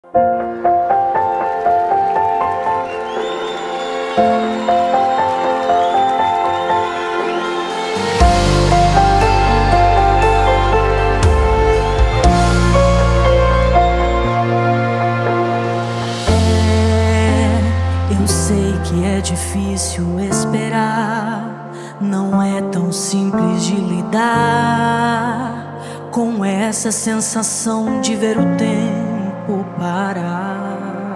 Eu sei que é difícil esperar, não é tão simples de lidar com essa sensação de ver o tempo parar.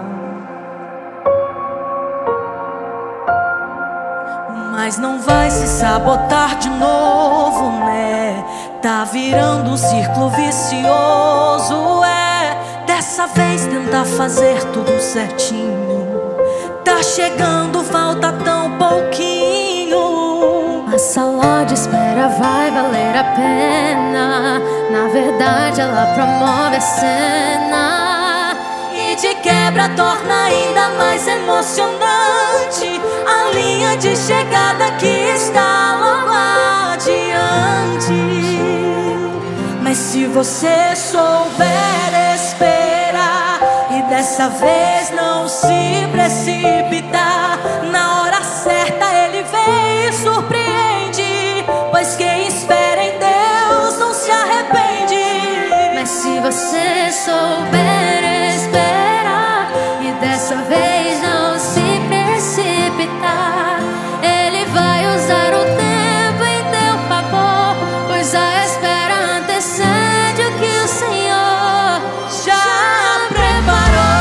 Mas não vai se sabotar de novo, né? Tá virando um círculo vicioso, dessa vez tentar fazer tudo certinho. Tá chegando, falta tão pouquinho. A sala de espera vai valer a pena. Na verdade ela promove a cena e de quebra torna ainda mais emocionante a linha de chegada que está logo adiante. Mas se você souber esperar e dessa vez não se precipitar, na hora certa ele vem e surpreende, pois quem espera em Deus não se arrepende. Mas se você souber esperar e dessa vez não se precipitar, ele vai usar o tempo em teu favor, pois a espera antecede o que o Senhor já preparou.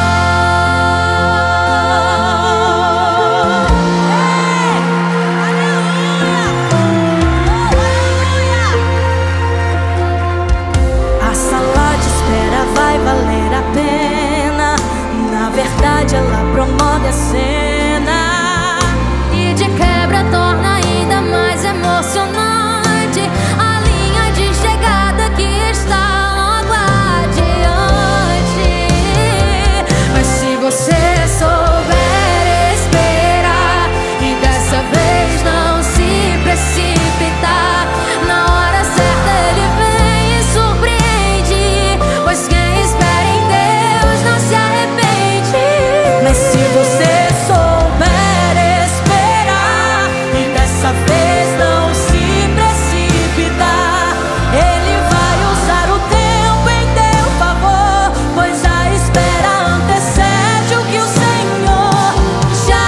A sala de espera vai valer a pena. Na verdade ela promove a cena E de quebra torna ainda mais emocionante a linha de chegada que está logo adiante. Mas se você souber esperar e dessa vez não se precipitar, na hora certa ele vem e surpreende, pois quem espera em Deus não se arrepende. Mas se você souber esperar e dessa vez não se precipitar, ele vai usar o tempo em teu favor, pois a espera antecede o que o Senhor já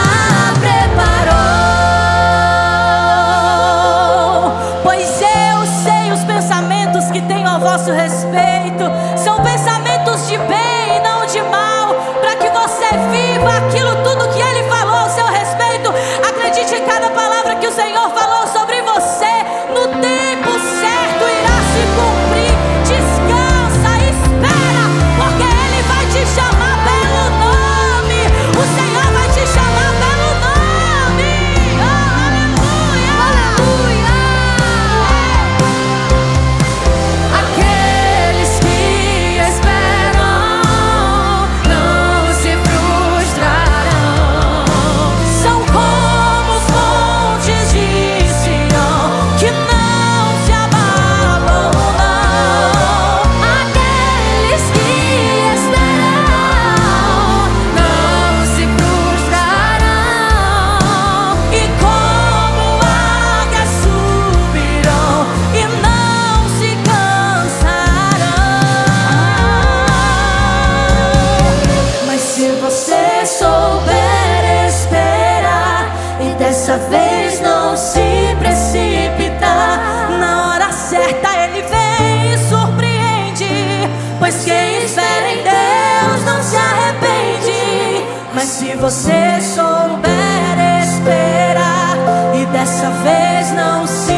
preparou. Pois eu sei os pensamentos que tenho ao vosso respeito, são pensamentos de bem e não de mal, para que você viva aquilo tudo que Ele falou ao seu respeito. Acredite em cada palavra que o Senhor falou sobre você. No tempo certo irá se cumprir. Descansa, espera, porque Ele vai te chamar pelo nome. O Senhor vai te chamar pelo nome. Oh, aleluia, aleluia. Aqueles que esperam não se frustrarão. São como os montes de Sião, que não se abalam, não. Aqueles que esperam não se frustrarão. E como águias subirão e não se cansarão. Mas se você souber esperar e dessa vez não se precipitar, na hora certa ele vem e surpreende, pois quem espera em Deus não se arrepende. Mas se você souber esperar e dessa vez não se